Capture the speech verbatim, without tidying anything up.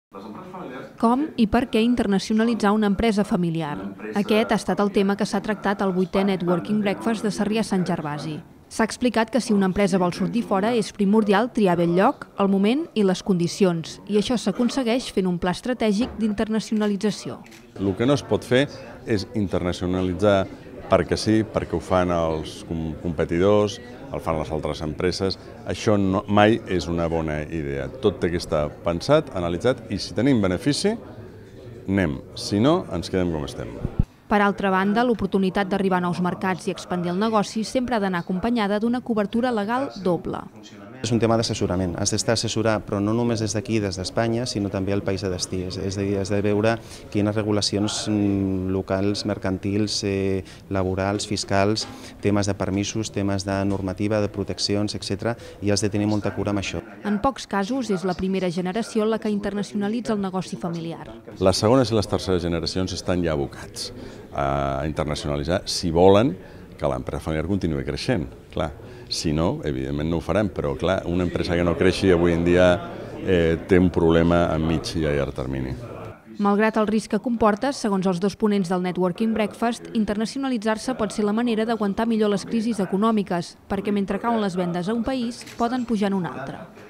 Com i per què internacionalitzar una empresa familiar? Aquest ha estat el tema que s'ha tractat al vuitè Networking Breakfast de Sarrià-Sant Gervasi. S'ha explicat que si una empresa vol sortir fora és primordial triar bé el lloc, el moment i les condicions, i això s'aconsegueix fent un pla estratègic d'internacionalització. El que no es pot fer és internacionalitzar perquè sí, perquè ho fan els competidors, el fan les altres empreses. Això no, mai és una bona idea. Tot té que estar pensat, analitzat, i si tenim benefici, anem. Si no, ens quedem com estem. Per altra banda, l'oportunitat d'arribar a nous mercats i expandir el negoci sempre ha d'anar acompanyada d'una cobertura legal doble. És un tema d'assessorament. Has d'estar assessorat, però no només des d'aquí, des d'Espanya, sinó també al país de destí. És a dir, has de veure quines regulacions locals, mercantils, eh, laborals, fiscals, temes de permisos, temes de normativa, de proteccions, etcètera, i has de tenir molta cura amb això. En pocs casos és la primera generació la que internacionalitza el negoci familiar. Les segones i les terceres generacions estan ja abocats a internacionalitzar si volen que l'empresa familiar continuï creixent. Clar, si no, evidentment no ho farem, però clar, una empresa que no creixi avui en dia eh, té un problema a mig i a llarg termini. Malgrat el risc que comporta, segons els dos ponents del Networking Breakfast, internacionalitzar-se pot ser la manera d'aguantar millor les crisis econòmiques, perquè mentre cauen les vendes a un país, poden pujar en un altre.